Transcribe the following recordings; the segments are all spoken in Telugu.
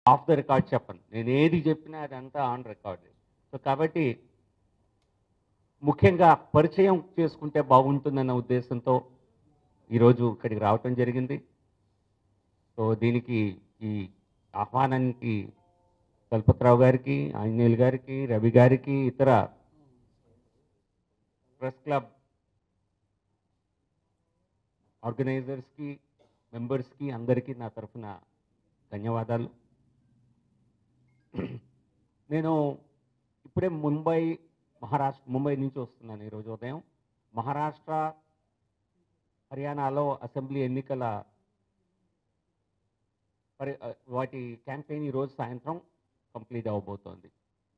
ఆఫ్ ద రికార్డ్ చెప్పను. నేను ఏది చెప్పినా అదంతా ఆన్ రికార్డ్. సో కాబట్టి ముఖ్యంగా పరిచయం చేసుకుంటే బాగుంటుందన్న ఉద్దేశంతో ఈరోజు ఇక్కడికి రావటం జరిగింది. సో దీనికి ఈ ఆహ్వానానికి చలపతిరావు గారికి, ఆంజనేయులు గారికి, రవి గారికి, ఇతర ప్రెస్ క్లబ్ ఆర్గనైజర్స్కి, మెంబర్స్కి అందరికీ నా తరఫున ధన్యవాదాలు. నేను ఇప్పుడే ముంబై నుంచి వస్తున్నాను ఈరోజు ఉదయం. మహారాష్ట్ర, హర్యానాలో అసెంబ్లీ ఎన్నికల వాటి క్యాంపెయిన్ ఈరోజు సాయంత్రం కంప్లీట్ అవ్వబోతోంది.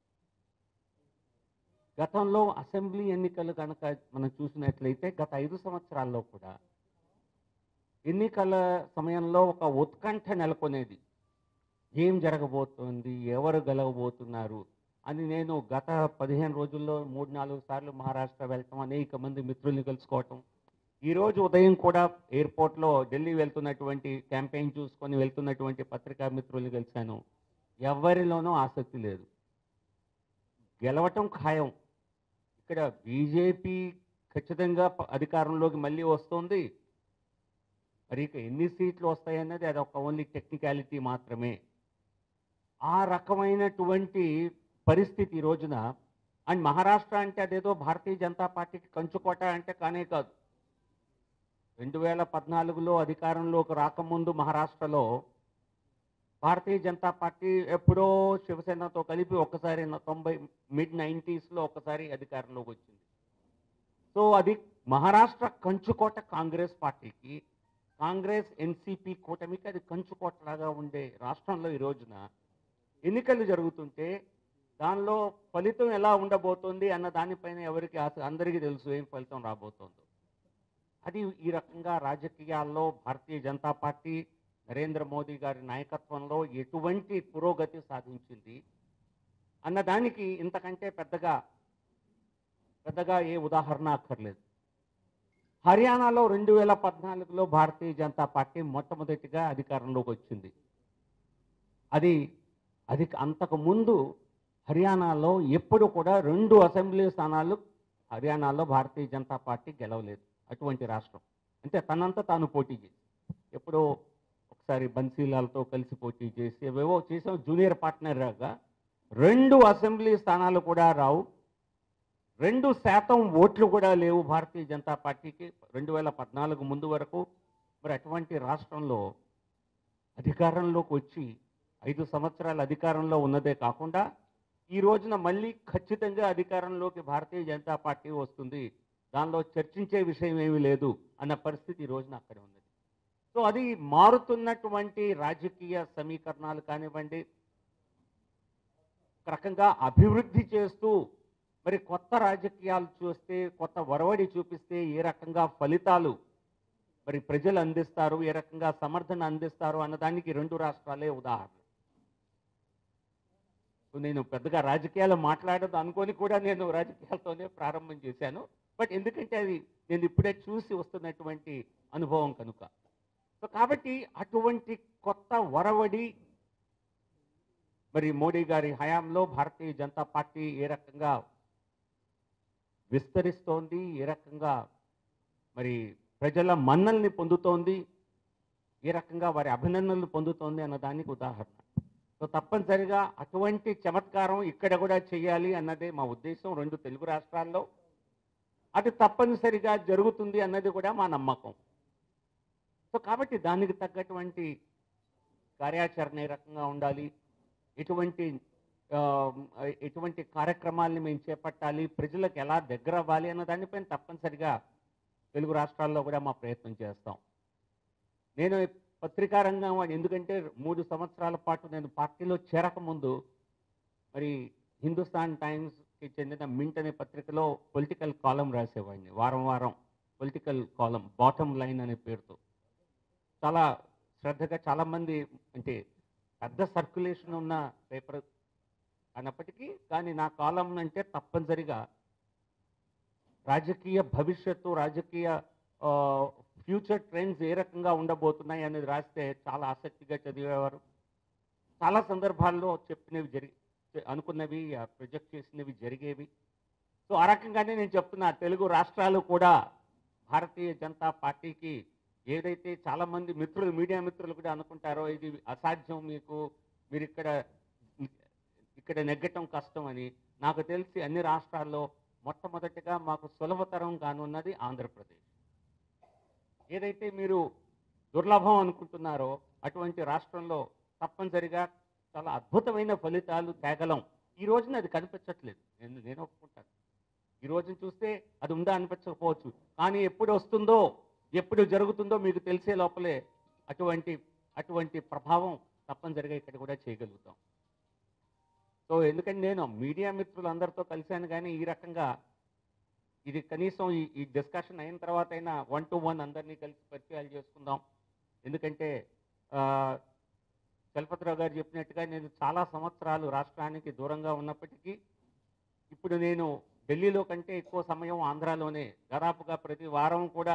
గతంలో అసెంబ్లీ ఎన్నికలు కనుక మనం చూసినట్లయితే గత 5 సంవత్సరాల్లో కూడా ఎన్నికల సమయంలో ఒక ఉత్కంఠ నెలకొనేది. ఏం జరగబోతోంది, ఎవరు గెలవబోతున్నారు అని. నేను గత 15 రోజుల్లో 3-4 సార్లు మహారాష్ట్ర వెళ్ళటం, అనేక మంది మిత్రుల్ని కలుసుకోవటం. ఈరోజు ఉదయం కూడా ఎయిర్పోర్ట్లో ఢిల్లీ వెళ్తున్నటువంటి క్యాంపెయిన్ చూసుకొని వెళ్తున్నటువంటి పత్రికా మిత్రుల్ని కలిశాను. ఎవరిలోనూ ఆసక్తి లేదు. గెలవటం ఖాయం. ఇక్కడ బీజేపీ ఖచ్చితంగా అధికారంలోకి మళ్ళీ వస్తుంది. మరి ఇక ఎన్ని సీట్లు వస్తాయన్నది అది ఒక ఓన్లీ టెక్నికాలిటీ మాత్రమే. ఆ రకమైనటువంటి పరిస్థితి ఈ రోజున. అండ్ మహారాష్ట్ర అంటే అదేదో భారతీయ జనతా పార్టీకి కంచుకోట అంటే కానే కాదు. 2014లో అధికారంలోకి రాకముందు మహారాష్ట్రలో భారతీయ జనతా పార్టీ ఎప్పుడో శివసేనతో కలిపి ఒక్కసారి మిడ్-90స్లో ఒక్కసారి అధికారంలోకి వచ్చింది. సో అది మహారాష్ట్ర కంచుకోట కాంగ్రెస్ పార్టీకి. కాంగ్రెస్ ఎన్సీపీ కూటమికి అది కంచుకోటలాగా ఉండే రాష్ట్రంలో ఈ రోజున ఎన్నికలు జరుగుతుంటే దానిలో ఫలితం ఎలా ఉండబోతోంది అన్న దానిపైన ఎవరికి అందరికీ తెలుసు ఏం ఫలితం రాబోతోందో. అది ఈ రకంగా రాజకీయాల్లో భారతీయ జనతా పార్టీ నరేంద్ర మోదీ గారి నాయకత్వంలో ఎటువంటి పురోగతి సాధించింది అన్నదానికి ఇంతకంటే పెద్దగా ఏ ఉదాహరణ అక్కర్లేదు. హర్యానాలో 2014లో భారతీయ జనతా పార్టీ మొట్టమొదటిగా అధికారంలోకి వచ్చింది. అది అంతకుముందు హర్యానాలో ఎప్పుడు కూడా 2 అసెంబ్లీ స్థానాలు హర్యానాలో భారతీయ జనతా పార్టీ గెలవలేదు. అటువంటి రాష్ట్రం. అంటే తనంతా తాను పోటీ చేసి, ఎప్పుడో ఒకసారి బన్సీలాల్తో కలిసి పోటీ చేసి ఏవేవో చేసాం. జూనియర్ పార్ట్నర్ రాగా 2 అసెంబ్లీ స్థానాలు కూడా రావు. 2% ఓట్లు కూడా లేవు భారతీయ జనతా పార్టీకి 2014 ముందు వరకు. మరి అటువంటి రాష్ట్రంలో అధికారంలోకి వచ్చి 5 సంవత్సరాలు అధికారంలో ఉన్నదే కాకుండా ఈ రోజున మళ్ళీ ఖచ్చితంగా అధికారంలోకి భారతీయ జనతా పార్టీ వస్తుంది, దానిలో చర్చించే విషయం ఏమీ లేదు అన్న పరిస్థితి ఈ రోజున అక్కడ ఉన్నది. సో అది మారుతున్నటువంటి రాజకీయ సమీకరణాలు కానివ్వండి, ఒక రకంగా అభివృద్ధి చేస్తూ మరి కొత్త రాజకీయాలు చూస్తే, కొత్త ఒరవడి చూపిస్తే ఏ రకంగా ఫలితాలు మరి ప్రజలు అందిస్తారు, ఏ రకంగా సమర్థన అందిస్తారు అన్నదానికి 2 రాష్ట్రాలే ఉదాహరణ. నేను పెద్దగా రాజకీయాలు మాట్లాడదు అనుకొని కూడా నేను రాజకీయాలతోనే ప్రారంభం చేశాను. బట్ ఎందుకంటే అది నేను ఇప్పుడే చూసి వస్తున్నటువంటి అనుభవం కనుక. సో కాబట్టి అటువంటి కొత్త ఒరవడి మరి మోడీ గారి హయాంలో భారతీయ జనతా పార్టీ ఏ రకంగా విస్తరిస్తోంది, ఏ రకంగా మరి ప్రజల మన్నల్ని పొందుతోంది, ఏ రకంగా వారి అభినందనలు పొందుతోంది అన్నదానికి ఉదాహరణ. సో తప్పనిసరిగా అటువంటి చమత్కారం ఇక్కడ కూడా చేయాలి అన్నదే మా ఉద్దేశం 2 తెలుగు రాష్ట్రాల్లో. అది తప్పనిసరిగా జరుగుతుంది అన్నది కూడా మా నమ్మకం. సో కాబట్టి దానికి తగ్గటువంటి కార్యాచరణ ఏ రకంగా ఉండాలి, ఎటువంటి కార్యక్రమాల్ని మేము చేపట్టాలి, ప్రజలకు ఎలా దగ్గర అవ్వాలి అన్న దానిపైన తప్పనిసరిగా తెలుగు రాష్ట్రాల్లో కూడా మా ప్రయత్నం చేస్తాం. నేను పత్రికా రంగం ఎందుకంటే 3 సంవత్సరాల పాటు నేను పార్టీలో చేరకముందు మరి హిందుస్థాన్ టైమ్స్కి చెందిన మింట్ అనే పత్రికలో పొలిటికల్ కాలం రాసేవాడిని. వారం పొలిటికల్ కాలం, బాటమ్ లైన్ అనే పేరుతో చాలా శ్రద్ధగా చాలామంది, అంటే పెద్ద సర్క్యులేషన్ ఉన్న పేపర్ అన్నప్పటికీ కానీ నా కాలం అంటే తప్పనిసరిగా రాజకీయ భవిష్యత్తు, రాజకీయ ఫ్యూచర్ ట్రెండ్స్ ఏ రకంగా ఉండబోతున్నాయి అనేది రాస్తే చాలా ఆసక్తిగా చదివేవారు. చాలా సందర్భాల్లో చెప్పినవి అనుకున్నవి ప్రొజెక్ట్ చేసినవి జరిగేవి. సో ఆ రకంగానే నేను చెప్తున్నా, తెలుగు రాష్ట్రాలు కూడా భారతీయ జనతా పార్టీకి ఏదైతే చాలామంది మిత్రులు, మీడియా మిత్రులు కూడా అనుకుంటారో ఇది అసాధ్యం, మీరు ఇక్కడ నెగ్గటం కష్టం అని, నాకు తెలిసి అన్ని రాష్ట్రాల్లో మొట్టమొదటిగా మాకు సులభతరం కానున్నది ఆంధ్రప్రదేశ్. ఏదైతే మీరు దుర్లభం అనుకుంటున్నారో అటువంటి రాష్ట్రంలో తప్పనిసరిగా చాలా అద్భుతమైన ఫలితాలు తేగలం. ఈ రోజున అది కనిపించట్లేదు, నేను ఒప్పుకుంటాను. ఈ రోజున చూస్తే అది ఉందా అనిపించకపోవచ్చు, కానీ ఎప్పుడు వస్తుందో ఎప్పుడు జరుగుతుందో మీకు తెలిసే లోపలే అటువంటి ప్రభావం తప్పనిసరిగా ఇక్కడ కూడా చేయగలుగుతాం. సో ఎందుకంటే నేను మీడియా మిత్రులందరితో కలిశాను, కానీ ఈ రకంగా ఇది కనీసం ఈ డిస్కషన్ అయిన తర్వాత అయినా 1-to-1 అందరినీ కలిసి పరిచయాలు చేసుకుందాం. ఎందుకంటే చలపతిరావు గారు చెప్పినట్టుగా నేను చాలా సంవత్సరాలు రాష్ట్రానికి దూరంగా ఉన్నప్పటికీ ఇప్పుడు నేను ఢిల్లీలో కంటే ఎక్కువ సమయం ఆంధ్రాలోనే, దాదాపుగా ప్రతి వారం కూడా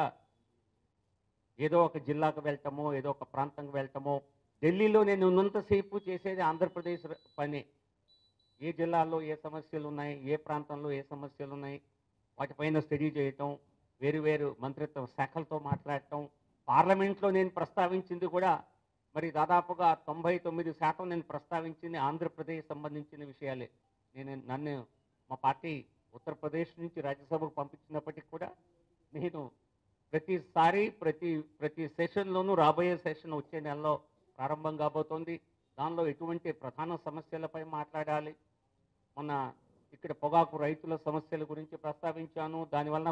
ఏదో ఒక జిల్లాకు వెళ్ళటమో ఏదో ఒక ప్రాంతంకి వెళ్ళటమో. ఢిల్లీలో నేను ఉన్నంతసేపు చేసేది ఆంధ్రప్రదేశ్ పని. ఏ జిల్లాల్లో ఏ సమస్యలు ఉన్నాయి, ఏ ప్రాంతంలో ఏ సమస్యలు ఉన్నాయి, వాటిపైన స్టడీ చేయటం, వేరు మంత్రిత్వ శాఖలతో మాట్లాడటం. పార్లమెంట్లో నేను ప్రస్తావించింది కూడా మరి దాదాపుగా 99% నేను ప్రస్తావించింది ఆంధ్రప్రదేశ్ సంబంధించిన విషయాలే. నన్ను మా పార్టీ ఉత్తరప్రదేశ్ నుంచి రాజ్యసభకు పంపించినప్పటికీ కూడా నేను ప్రతిసారి ప్రతి సెషన్లోనూ, రాబోయే సెషన్ వచ్చే నెలలో ప్రారంభం కాబోతోంది, దానిలో ఎటువంటి ప్రధాన సమస్యలపై మాట్లాడాలి. మొన్న ఇక్కడ పొగాకు రైతుల సమస్యల గురించి ప్రస్తావించాను. దానివల్ల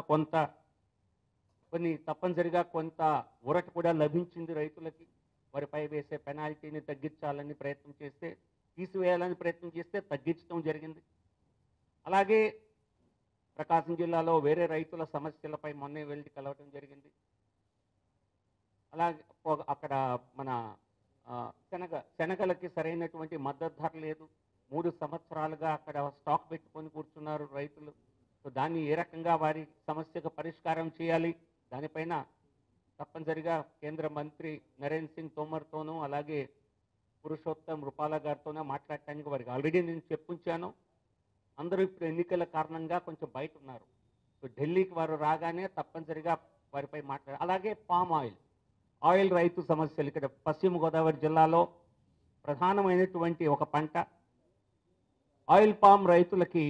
తప్పనిసరిగా కొంత ఊరట కూడా లభించింది రైతులకి. వారిపై వేసే పెనాల్టీని తగ్గించాలని ప్రయత్నం చేస్తే, తీసివేయాలని ప్రయత్నం చేస్తే తగ్గించడం జరిగింది. అలాగే ప్రకాశం జిల్లాలో వేరే రైతుల సమస్యలపై మొన్నే వెళ్ళి కలవటం జరిగింది. అలాగే అక్కడ మన శనగలకి సరైనటువంటి మద్దతు ధర లేదు. 3 సంవత్సరాలుగా అక్కడ స్టాక్ పెట్టుకొని కూర్చున్నారు రైతులు. సో దాన్ని ఏ రకంగా వారి సమస్యకు పరిష్కారం చేయాలి, దానిపైన తప్పనిసరిగా కేంద్ర మంత్రి నరేంద్ర సింగ్ తోమర్తోనూ అలాగే పురుషోత్తం రూపాల గారితోనూ మాట్లాడటానికి వారికి ఆల్రెడీ నేను చెప్పుంచాను. అందరూ ఇప్పుడు ఎన్నికల కారణంగా కొంచెం బయట ఉన్నారు. సో ఢిల్లీకి వారు రాగానే తప్పనిసరిగా వారిపై అలాగే పామ్ ఆయిల్ రైతు సమస్యలు ఇక్కడ పశ్చిమ గోదావరి జిల్లాలో ప్రధానమైనటువంటి ఒక పంట. ఆయిల్ పామ్ రైతులకి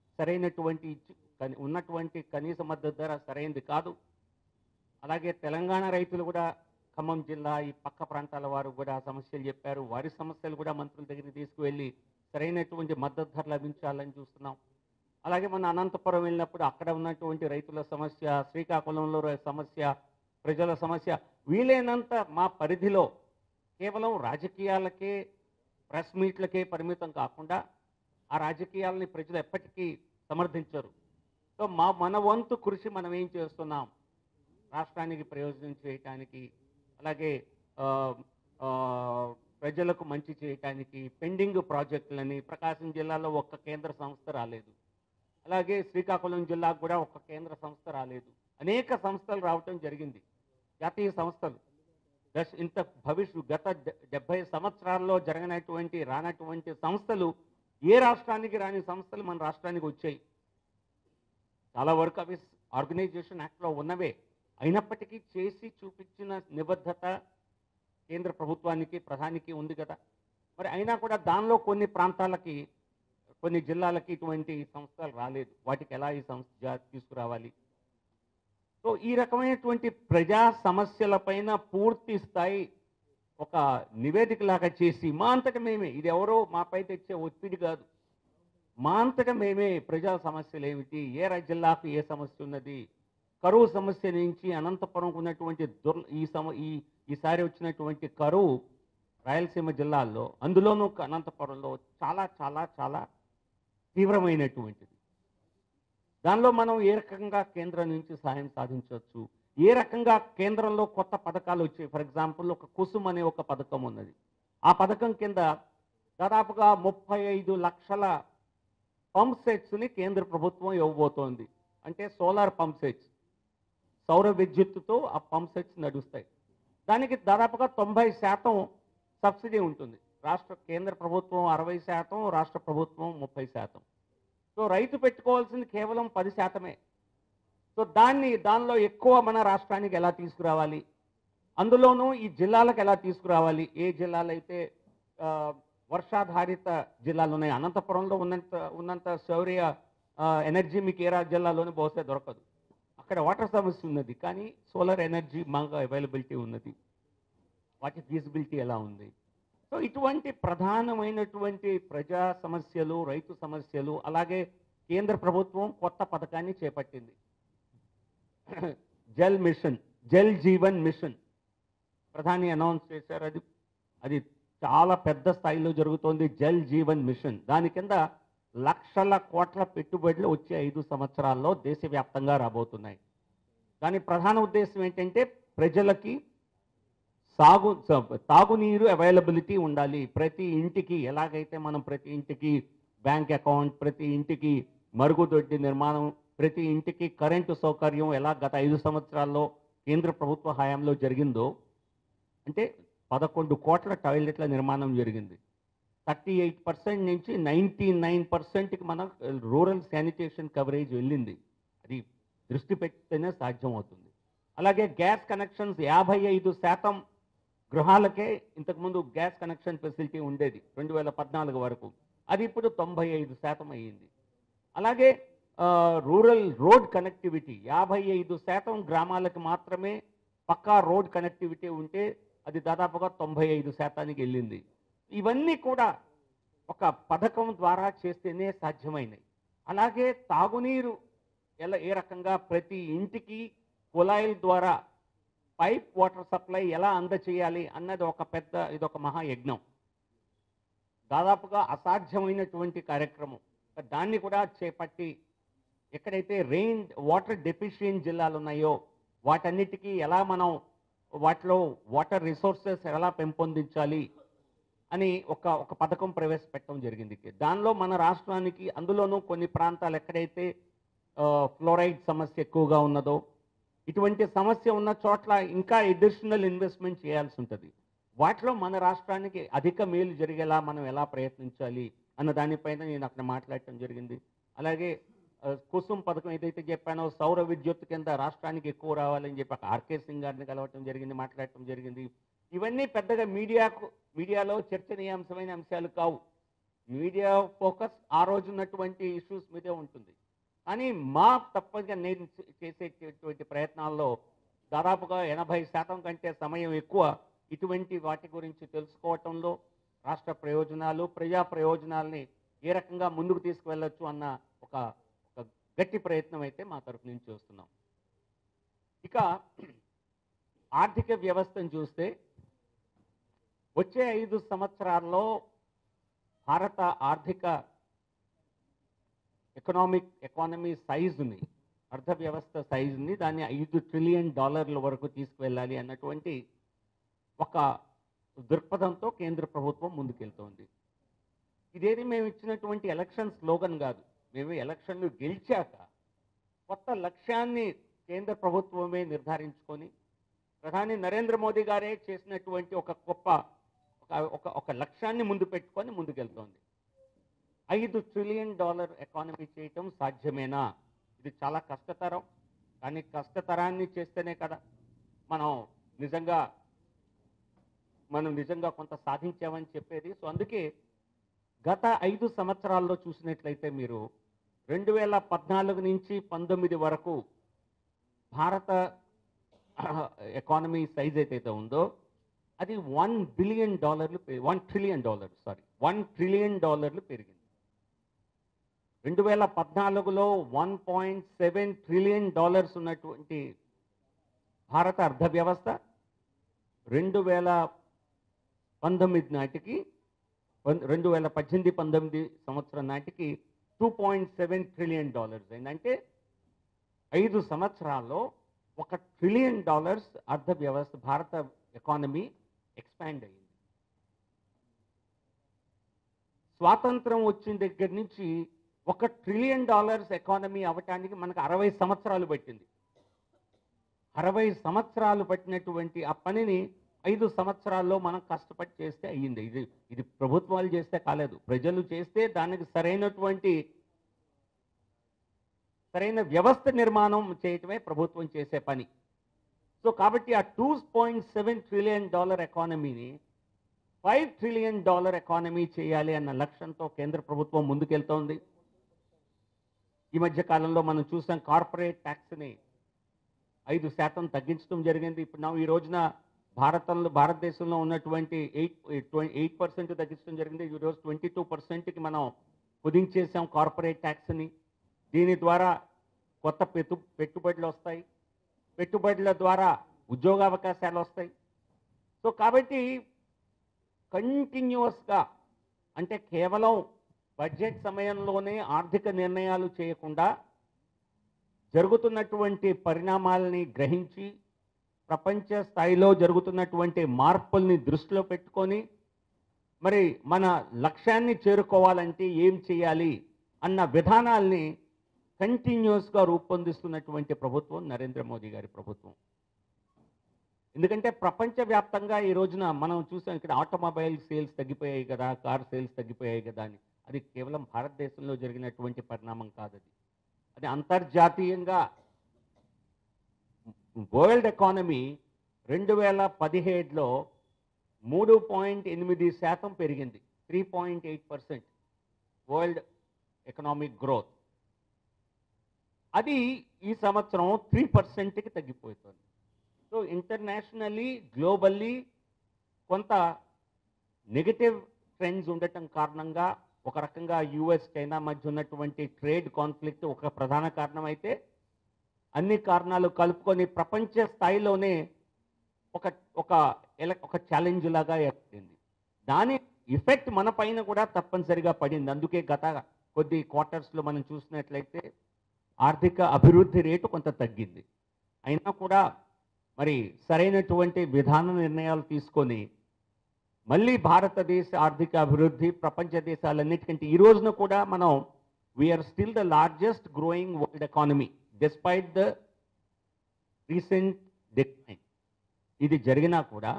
ఉన్నటువంటి కనీస మద్దతు ధర సరైనది కాదు. అలాగే తెలంగాణ రైతులు కూడా, ఖమ్మం జిల్లా ఈ పక్క ప్రాంతాల వారు కూడా సమస్యలు చెప్పారు. వారి సమస్యలు కూడా మంత్రుల దగ్గరికి తీసుకువెళ్ళి సరైనటువంటి మద్దతు ధర లభించాలని చూస్తున్నాం. అలాగే మన అనంతపురం వెళ్ళినప్పుడు అక్కడ ఉన్నటువంటి రైతుల సమస్య, శ్రీకాకుళంలో సమస్య, ప్రజల సమస్య, వీలైనంత మా పరిధిలో కేవలం రాజకీయాలకే, ప్రెస్ మీట్లకే పరిమితం కాకుండా ఆ రాజకీయాలని ప్రజలు ఎప్పటికీ సమర్థించరు. సో మన వంతు కృషి మనం ఏం చేస్తున్నాం, రాష్ట్రానికి ప్రయోజనం చేయటానికి, అలాగే ప్రజలకు మంచి చేయటానికి పెండింగ్ ప్రాజెక్టులని. ప్రకాశం జిల్లాలో ఒక్క కేంద్ర సంస్థ రాలేదు, అలాగే శ్రీకాకుళం జిల్లాకు కూడా ఒక్క కేంద్ర సంస్థ రాలేదు. అనేక సంస్థలు రావటం జరిగింది, జాతీయ సంస్థలు. గత 70 సంవత్సరాల్లో రానటువంటి సంస్థలు, ఏ రాష్ట్రానికి రాని సంస్థలు మన రాష్ట్రానికి వచ్చాయి. చాలా వరకు అవి ఆర్గనైజేషన్ యాక్ట్లో ఉన్నవే, అయినప్పటికీ చేసి చూపించిన నిబద్ధత కేంద్ర ప్రభుత్వానికి, ప్రధానికి ఉంది కదా. మరి అయినా కూడా దానిలో కొన్ని ప్రాంతాలకి, కొన్ని జిల్లాలకి ఇటువంటి సంస్థలు రాలేదు. వాటికి ఎలా ఈ సంస్థ తీసుకురావాలి? సో ఈ రకమైనటువంటి ప్రజా సమస్యలపైన పూర్తి స్థాయి ఒక నివేదికలాగా చేసి మా అంతటా మేమే, ఇది ఎవరో మాపై తెచ్చే ఒత్తిడి కాదు, మా అంతటా మేమే ప్రజా సమస్యలు ఏమిటి, ఏ జిల్లాకు ఏ సమస్య ఉన్నది, కరువు సమస్య నుంచి అనంతపురంకు ఉన్నటువంటి ఈసారి వచ్చినటువంటి కరువు రాయలసీమ జిల్లాల్లో, అందులోనూ అనంతపురంలో చాలా చాలా చాలా తీవ్రమైనటువంటిది. దానిలో మనం ఏ రకంగా కేంద్రం నుంచి సహాయం సాధించవచ్చు, ఏ రకంగా కేంద్రంలో కొత్త పథకాలు వచ్చాయి. ఫర్ ఎగ్జాంపుల్ ఒక కుసుమ్ అనే ఒక పథకం ఉన్నది. ఆ పథకం కింద దాదాపుగా 35 లక్షల పంప్ సెట్స్ని కేంద్ర ప్రభుత్వం ఇవ్వబోతోంది. అంటే సోలార్ పంప్ సెట్స్, సౌర విద్యుత్తుతో ఆ పంప్ సెట్స్ నడుస్తాయి. దానికి దాదాపుగా 90% సబ్సిడీ ఉంటుంది. కేంద్ర ప్రభుత్వం 60%, రాష్ట్ర ప్రభుత్వం 30%. సో రైతు పెట్టుకోవాల్సింది కేవలం 10%. సో దానిలో ఎక్కువ మన రాష్ట్రానికి ఎలా తీసుకురావాలి, అందులోనూ ఈ జిల్లాలకు ఎలా తీసుకురావాలి, ఏ జిల్లాలు అయితే వర్షాధారిత జిల్లాలు ఉన్నాయి, అనంతపురంలో ఉన్నంత సౌర్య ఎనర్జీ మీకు ఏ జిల్లాలోనే బహుశా దొరకదు. అక్కడ వాటర్ సమస్య ఉన్నది, కానీ సోలార్ ఎనర్జీ బాగా అవైలబిలిటీ ఉన్నది. వాటి ఫీజిబిలిటీ ఎలా ఉంది? సో ఇటువంటి ప్రధానమైనటువంటి ప్రజా సమస్యలు, రైతు సమస్యలు, అలాగే కేంద్ర ప్రభుత్వం కొత్త పథకాన్ని చేపట్టింది, జల్ జీవన్ మిషన్. ప్రధాని అనౌన్స్ చేశారు. అది చాలా పెద్ద స్థాయిలో జరుగుతోంది. జల్ జీవన్ మిషన్ దాని కింద లక్షల కోట్ల పెట్టుబడులు వచ్చే 5 సంవత్సరాల్లో దేశవ్యాప్తంగా రాబోతున్నాయి. దాని ప్రధాన ఉద్దేశం ఏంటంటే ప్రజలకి తాగునీరు అవైలబిలిటీ ఉండాలి. ప్రతి ఇంటికి ఎలాగైతే మనం ప్రతి ఇంటికి బ్యాంక్ అకౌంట్, ప్రతి ఇంటికి మరుగుదొడ్డి నిర్మాణం, ప్రతి ఇంటికి కరెంటు సౌకర్యం ఎలా గత 5 సంవత్సరాల్లో కేంద్ర ప్రభుత్వ హయాంలో జరిగిందో, అంటే 11 కోట్ల టాయిలెట్ల నిర్మాణం జరిగింది. 38% నుంచి 99%కి మన రూరల్ శానిటేషన్ కవరేజ్ వెళ్ళింది. అది దృష్టి పెట్టితేనే సాధ్యం అవుతుంది. అలాగే గ్యాస్ కనెక్షన్స్ 55% గృహాలకే ఇంతకుముందు గ్యాస్ కనెక్షన్ ఫెసిలిటీ ఉండేది 2014 వరకు. అది ఇప్పుడు 95% అయ్యింది. అలాగే రూరల్ రోడ్ కనెక్టివిటీ 55% గ్రామాలకు మాత్రమే పక్కా రోడ్ కనెక్టివిటీ ఉంటే అది దాదాపుగా 95%కి వెళ్ళింది. ఇవన్నీ కూడా ఒక పథకం ద్వారా చేస్తేనే సాధ్యమైనవి. అలాగే తాగునీరు ఏ రకంగా ప్రతి ఇంటికి కుళాయిల ద్వారా పైప్ వాటర్ సప్లై ఎలా అందచేయాలి అన్నది ఇదొక మహాయజ్ఞం. దాదాపుగా అసాధ్యమైనటువంటి కార్యక్రమం. దాన్ని కూడా చేపట్టి ఎక్కడైతే వాటర్ డెఫిషియెంట్ జిల్లాలు ఉన్నాయో వాటన్నిటికీ ఎలా మనం వాటిలో వాటర్ రిసోర్సెస్ ఎలా పెంపొందించాలి అని ఒక పథకం ప్రవేశపెట్టడం జరిగింది. దానిలో మన రాష్ట్రానికి, అందులోనూ కొన్ని ప్రాంతాలు ఎక్కడైతే ఫ్లోరైడ్ సమస్య ఎక్కువగా ఉన్నదో, ఇటువంటి సమస్య ఉన్న చోట్ల ఇంకా అడిషనల్ ఇన్వెస్ట్మెంట్ చేయాల్సి ఉంటుంది. వాటిలో మన రాష్ట్రానికి అధిక మేలు జరిగేలా మనం ఎలా ప్రయత్నించాలి అన్న దానిపైన నేను అక్కడ మాట్లాడటం జరిగింది. అలాగే కుసుమ్ పథకం ఏదైతే చెప్పానో, సౌర విద్యుత్ కింద రాష్ట్రానికి ఎక్కువ రావాలని చెప్పి ఆర్కే సింగ్ గారిని కలవటం జరిగింది, మాట్లాడటం జరిగింది. ఇవన్నీ పెద్దగా మీడియాలో చర్చనీయాంశమైన అంశాలు కావు. మీడియా ఫోకస్ ఆ రోజు ఉన్నటువంటి ఇష్యూస్ మీదే ఉంటుంది. కానీ తప్పగా నేను చేసేటటువంటి ప్రయత్నాల్లో దాదాపుగా 80% కంటే సమయం ఎక్కువ ఇటువంటి వాటి గురించి తెలుసుకోవటంలో, రాష్ట్ర ప్రయోజనాలు, ప్రజా ప్రయోజనాలని ఏ రకంగా ముందుకు తీసుకువెళ్ళొచ్చు అన్న ఒక గట్టి ప్రయత్నం అయితే మా తరఫు నుంచి చేస్తున్నాం. ఇక ఆర్థిక వ్యవస్థను చూస్తే వచ్చే 5 సంవత్సరాల్లో భారత ఆర్థిక ఎకానమీ సైజుని, అర్థ వ్యవస్థ సైజుని దాన్ని $5 ట్రిలియన్ వరకు తీసుకువెళ్ళాలి అన్నటువంటి ఒక దృక్పథంతో కేంద్ర ప్రభుత్వం ముందుకెళ్తోంది. ఇదేది మేము ఇచ్చినటువంటి ఎలక్షన్ స్లోగన్ కాదు. మేము ఎలక్షన్లు గెలిచాక కొత్త లక్ష్యాన్ని కేంద్ర ప్రభుత్వమే నిర్ధారించుకొని, ప్రధాని నరేంద్ర మోదీ గారే చేసినటువంటి ఒక గొప్ప ఒక లక్ష్యాన్ని ముందు పెట్టుకొని ముందుకెళ్తోంది. $5 ట్రిలియన్ ఎకానమీ చేయటం సాధ్యమేనా? ఇది చాలా కష్టతరం. కానీ కష్టతరాన్ని చేస్తేనే కదా మనం నిజంగా కొంత సాధించామని చెప్పేది. సో అందుకే గత 5 సంవత్సరాల్లో చూసినట్లయితే మీరు 2014 నుంచి 19 వరకు భారత ఎకానమీ సైజ్ ఏదైతే ఉందో అది $1 ట్రిలియన్ పెరిగింది. 2014లో $1.7 ట్రిలియన్ ఉన్నటువంటి భారత అర్థ వ్యవస్థ 2018 నాటికి 2018-19 సంవత్సరం నాటికి $2.7 ట్రిలియన్ అయిందంటే 5 సంవత్సరాల్లో $1 ట్రిలియన్ అర్థ వ్యవస్థ, భారత ఎకానమీ ఎక్స్పాండ్ అయింది. స్వాతంత్రం వచ్చిన దగ్గర నుంచి $1 ట్రిలియన్ ఎకానమీ అవటానికి మనకు 60 సంవత్సరాలు పట్టింది. 60 సంవత్సరాలు పట్టినటువంటి ఆ పనిని 5 సంవత్సరాల్లో మనం కష్టపడి చేస్తే అయ్యింది. ఇది ప్రభుత్వాలు చేస్తే కాలేదు. ప్రజలు చేస్తే దానికి సరైన వ్యవస్థ నిర్మాణం చేయటమే ప్రభుత్వం చేసే పని. సో కాబట్టి ఆ $2.7 ట్రిలియన్ ఎకానమీని $5 ట్రిలియన్ ఎకానమీ చేయాలి అన్న లక్ష్యంతో కేంద్ర ప్రభుత్వం ముందుకెళ్తోంది. ఈ మధ్య కాలంలో మనం చూసాం కార్పొరేట్ ట్యాక్స్ని 5% తగ్గించడం జరిగింది. ఇప్పుడు ఈ రోజున భారతదేశంలో ఉన్నటువంటి 8% తగ్గించడం జరిగింది. ఈరోజు 22%కి మనం కుదించేసాం కార్పొరేట్ ట్యాక్స్ని. దీని ద్వారా కొత్త పెట్టుబడులు వస్తాయి. పెట్టుబడుల ద్వారా ఉద్యోగావకాశాలు వస్తాయి. సో కాబట్టి కంటిన్యూస్గా, అంటే కేవలం బడ్జెట్ సమయంలోనే ఆర్థిక నిర్ణయాలు చేయకుండా జరుగుతున్నటువంటి పరిణామాలని గ్రహించి ప్రపంచ స్థాయిలో జరుగుతున్నటువంటి మార్పుల్ని దృష్టిలో పెట్టుకొని మరి మన లక్ష్యాన్ని చేరుకోవాలంటే ఏం చేయాలి అన్న విధానాల్ని కంటిన్యూస్గా రూపొందిస్తున్నటువంటి ప్రభుత్వం నరేంద్ర మోదీ గారి ప్రభుత్వం. ఎందుకంటే ప్రపంచవ్యాప్తంగా ఈ రోజున మనం చూసాం, ఇక్కడ ఆటోమొబైల్ సేల్స్ తగ్గిపోయాయి కదా, కార్ సేల్స్ తగ్గిపోయాయి కదా అని. అది కేవలం భారతదేశంలో జరిగినటువంటి పరిణామం కాదు. అది అంతర్జాతీయంగా వరల్డ్ ఎకానమీ 2017లో 3.8% పెరిగింది. 3.8% వరల్డ్ ఎకనామిక్ గ్రోత్. అది ఈ సంవత్సరం 3%కి తగ్గిపోతుంది. సో ఇంటర్నేషనల్లీ, గ్లోబల్లీ కొంత నెగటివ్ ట్రెండ్స్ ఉండటం కారణంగా, ఒక రకంగా యుఎస్ చైనా మధ్య ఉన్నటువంటి ట్రేడ్ కాన్ఫ్లిక్ట్ ఒక ప్రధాన కారణం అయితే, అన్ని కారణాలు కలుపుకొని ప్రపంచ స్థాయిలోనే ఒక ఛాలెంజ్ లాగా ఏర్పడింది. దాని ఎఫెక్ట్ మన పైన కూడా తప్పనిసరిగా పడింది. అందుకే గత కొద్ది క్వార్టర్స్లో మనం చూసినట్లయితే ఆర్థిక అభివృద్ధి రేటు కొంత తగ్గింది. అయినా కూడా మరి సరైనటువంటి విధాన నిర్ణయాలు తీసుకొని మళ్ళీ భారతదేశ ఆర్థిక అభివృద్ధి ప్రపంచ దేశాలన్నిటికంటే ఈ రోజున కూడా మనం we are still the largest growing world economy despite the recent decline. ఇది జరిగినా కూడా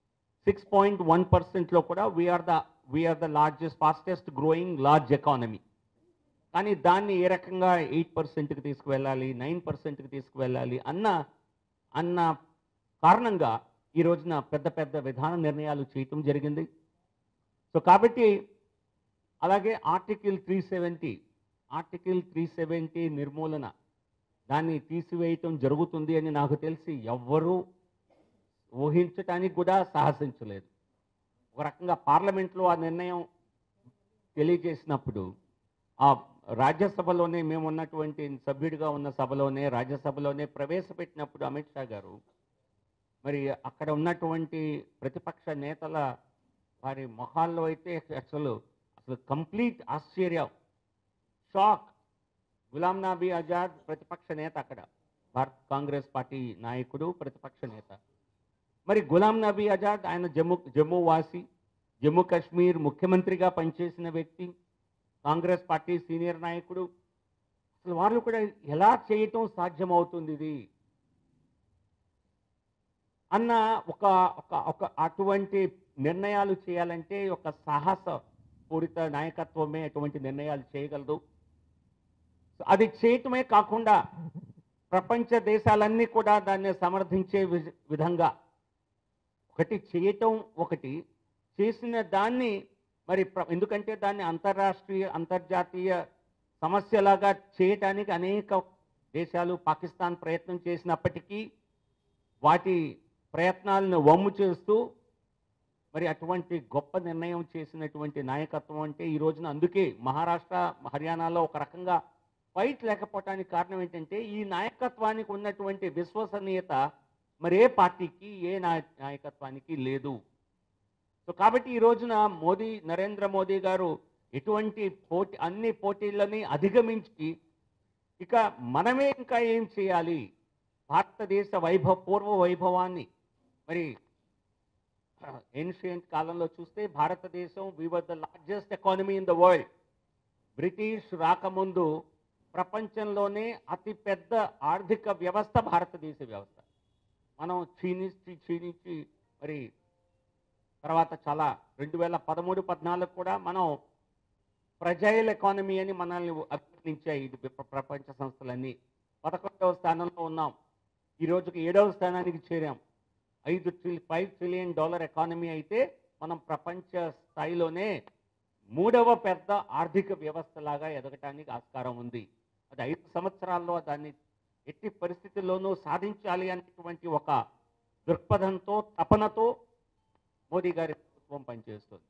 6.1%లో కూడా we are the largest fastest growing large economy. కానీ దాన్ని ఏ రకంగా 8%కి తీసుకువెళ్ళాలి, 9%కి తీసుకువెళ్ళాలి అన్న కారణంగా ఈ రోజున పెద్ద విధాన నిర్ణయాలు చేయటం జరిగింది. సో కాబట్టి అలాగే ఆర్టికల్ 370 నిర్మూలన, దాన్ని తీసివేయటం జరుగుతుంది అని నాకు తెలిసి ఎవ్వరూ ఊహించటానికి కూడా సాహసించలేదు. ఒక రకంగా పార్లమెంట్లో ఆ నిర్ణయం తెలియజేసినప్పుడు ఆ రాజ్యసభలోనే, మేము ఉన్నటువంటి సభ్యుడిగా ఉన్న సభలోనే, రాజ్యసభలోనే ప్రవేశపెట్టినప్పుడు అమిత్ షా గారు మరి అక్కడ ఉన్నటువంటి ప్రతిపక్ష నేతల వారి మొహాల్లో అయితే అసలు కంప్లీట్ ఆశ్చర్యం, షాక్. గులాం నబీ ఆజాద్ ప్రతిపక్ష నేత, అక్కడ భారత కాంగ్రెస్ పార్టీ నాయకుడు, ప్రతిపక్ష నేత. మరి గులాం నబీ ఆజాద్ ఆయన జమ్మూ వాసి, జమ్మూ కాశ్మీర్ ముఖ్యమంత్రిగా పనిచేసిన వ్యక్తి, కాంగ్రెస్ పార్టీ సీనియర్ నాయకుడు. అసలు వాళ్ళు కూడా ఎలా చేయటం సాధ్యమవుతుంది ఇది అన్న ఒక అటువంటి నిర్ణయాలు చేయాలంటే ఒక సాహస పూరిత నాయకత్వమే అటువంటి నిర్ణయాలు చేయగలదు. అది చేయటమే కాకుండా ప్రపంచ దేశాలన్నీ కూడా దాన్ని సమర్థించే విధంగా ఒకటి చేయటం, ఒకటి చేసిన దాన్ని మరి ఎందుకంటే దాన్ని అంతర్జాతీయ సమస్యలాగా చేయటానికి అనేక దేశాలు, పాకిస్తాన్ ప్రయత్నం చేసినప్పటికీ వాటి ప్రయత్నాలను వమ్ము చేస్తూ మరి అటువంటి గొప్ప నిర్ణయం చేసినటువంటి నాయకత్వం అంటే ఈ రోజున, అందుకే మహారాష్ట్ర, హర్యానాలో ఒక రకంగా ఫైట్ లేకపోవటానికి కారణం ఏంటంటే ఈ నాయకత్వానికి ఉన్నటువంటి విశ్వసనీయత మరి ఏ పార్టీకి, ఏ నాయకత్వానికి లేదు. సో కాబట్టి ఈ రోజున నరేంద్ర మోదీ గారు ఎటువంటి అన్ని పోటీలని అధిగమించి ఇక మనమే ఇంకా ఏం చేయాలి, భారతదేశ పూర్వ వైభవాన్ని మరి ఏన్షియంట్ కాలంలో చూస్తే భారతదేశం we were the largest economy in the world. British రాకముందు ప్రపంచంలోనే అతిపెద్ద ఆర్థిక వ్యవస్థ భారతదేశ వ్యవస్థ. మనం క్షీణించి మరి తర్వాత చాలా 2013-14 కూడా మనం ఫ్రజైల్ ఎకానమీ అని మనల్ని అభివర్ణించాయి ఇది ప్రపంచ సంస్థలన్నీ. 11వ స్థానంలో ఉన్నాం. ఈ రోజుకి 7వ స్థానానికి చేరాం. $5 ట్రిలియన్ ఎకానమీ అయితే మనం ప్రపంచ స్థాయిలోనే 3వ పెద్ద ఆర్థిక వ్యవస్థలాగా ఎదగటానికి ఆస్కారం ఉంది. అది 5 సంవత్సరాల్లో దాన్ని ఎట్టి పరిస్థితుల్లోనూ సాధించాలి అనేటువంటి ఒక దృక్పథంతో, తపనతో మోదీ గారి ప్రభుత్వం పనిచేస్తుంది.